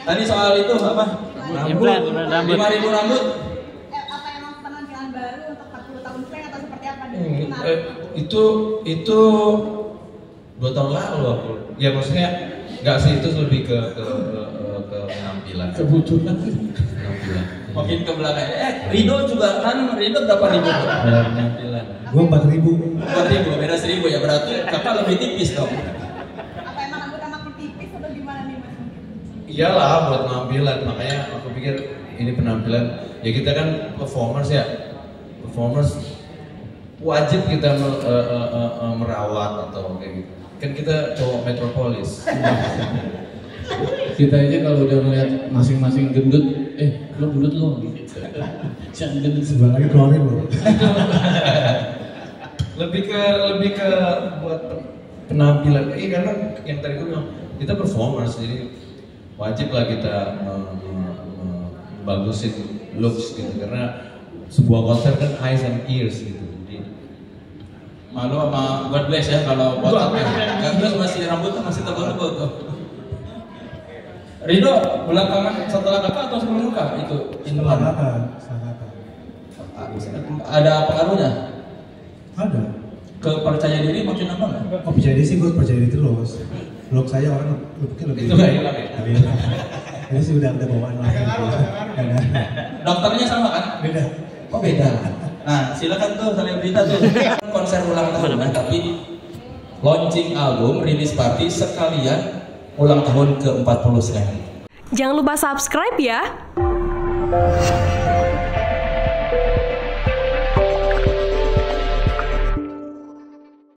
Tadi soal itu apa? Rambut. 5.000 rambut. Apa emang penampilan baru untuk 40 tahun prank atau seperti apa nih? Itu 2 tahun lalu aku. Ya maksudnya nggak sih, itu lebih ke penampilan. Kebutuhan. Penampilan. Makin ke belakang. Rido juga kan, Rido berapa ribu? Penampilan. Gua 4.000. 4.000, beda 1.000 ya, berarti kakak lebih tipis dong. Apa emang rambutnya makin tipis atau gimana nih Mas? Iyalah buat penampilan, makanya aku pikir ini penampilan. Ya kita kan performers ya, performers wajib kita merawat atau kayak gitu. Kan kita cowok metropolis. Kita aja kalau udah ngeliat masing-masing gendut, lo gendut lo gitu. Jangan gendut sebelah lagi keluarin lo. lebih ke buat penampilan. Karena yang tadi gue bilang kita performers, jadi wajib lah kita bagusin looks gitu, karena sebuah konser kan eyes and ears gitu. Jadi Malu sama God bless ya kalau botaknya. God bless masih rambutnya masih tebal-tebal tuh. Rido belakangan setelah kakak atau sebelum kakak itu? Setelah kakak. Ada pengaruhnya? Ada. Ke percaya diri makin apa nggak? Oh, percaya diri sih, gue percaya diri terus. Blog saya orang mungkin lebih. itu nggak hilang ya. Ini sih udah bawaan lah. Beda. Dokternya sama kan? Beda. Oh beda. Nah silakan tuh selebrita tuh konser ulang tahun kan, tapi launching album, rilis party sekalian ulang tahun ke-40 sekali. Jangan lupa subscribe ya.